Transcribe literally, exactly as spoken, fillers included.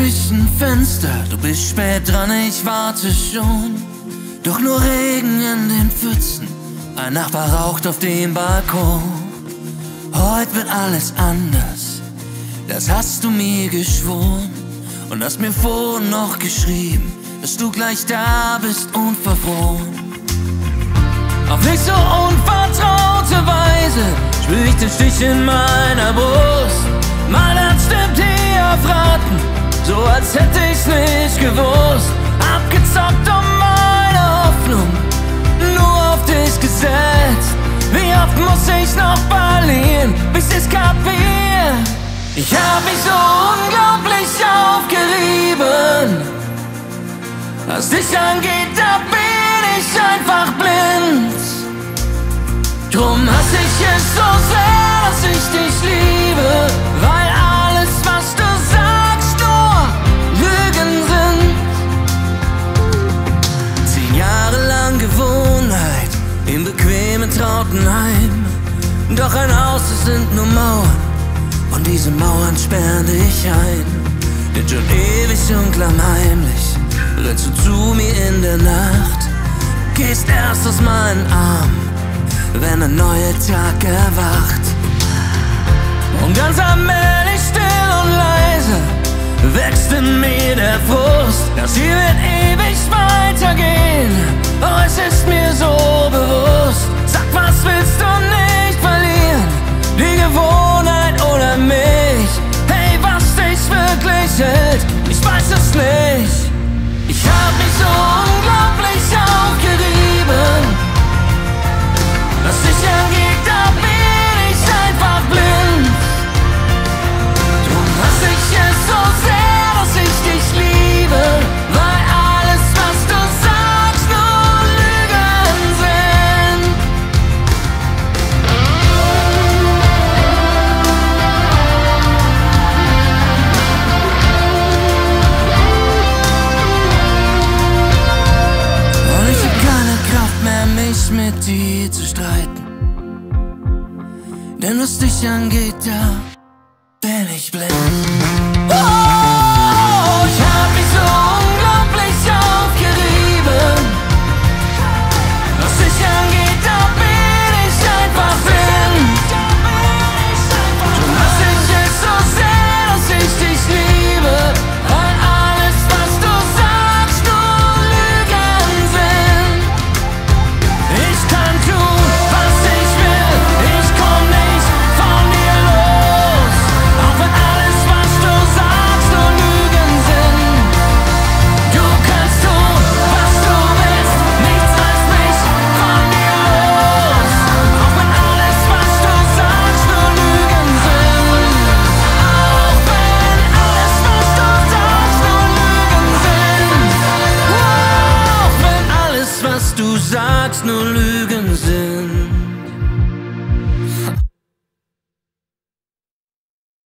durch ein Fenster, du bist spät dran, ich warte schon. Doch nur Regen in den Pfützen, ein Nachbar raucht auf dem Balkon. Heute wird alles anders, das hast du mir geschworen. Und hast mir vorhin noch geschrieben, dass du gleich da bist und verfroren. Auf nicht so unvertraute Weise spür ich den Stich in meiner Brust. Mein Herz stimmt hier auf Raten, so als hätte ich's nicht gewusst. Abgezockt um meine Hoffnung, nur auf dich gesetzt. Wie oft muss ich noch verlieren, bis ich's kapier? Ich hab mich so unglaublich aufgerieben. Was dich angeht, da bin ich einfach blind. Drum hasse ich es so sehr, dass ich dich liebe, weil alles, was du sagst, nur Lügen sind. Zehn Jahre lang Gewohnheit im bequemen Trautenheim. Doch ein Haus, es sind nur Mauern, und diese Mauern sperren dich ein. Denn schon ewig und klammheimlich rennst du zu mir in der Nacht, gehst erst aus meinen Armen, wenn ein neuer Tag erwacht. Und ganz allmählich, still und leise, wächst in mir der Frust. Das hier wird ewig weitergehen, oh, es ist mir so bewusst. Sag, was willst du nicht verlieren? Die Gewohnheit oder mich? Hey, was dich wirklich hält, ich weiß es nicht. Ich hab mich so unglaublich aufgerieben. Was dich angeht, da bin ich einfach blind. Drum hasse ich es so sehr, dass ich dich liebe, weil alles, was du sagst, nur Lügen sind. Und ich hab keine Kraft mehr, mich mit dir zu streiten. Denn was dich angeht, da bin ich blind. Oh, ich hab mich so unglaublich aufgerieben. Was dich angeht, da bin ich einfach blind. Drum hasse ich es so sehr, dass ich dich liebe, weil alles, was du sagst, nur Lügen sind. Ich kann tun, was ich will, ich komm nicht von dir los. Auch wenn alles, was du sagst, nur Lügen sind. Du kannst tun, was du willst, nichts reißt mich von dir los. Auch wenn alles, was du sagst, nur Lügen sind. Auch wenn alles, was du sagst, nur Lügen sind. Auch wenn alles, was du sagst, nur Lügen sind.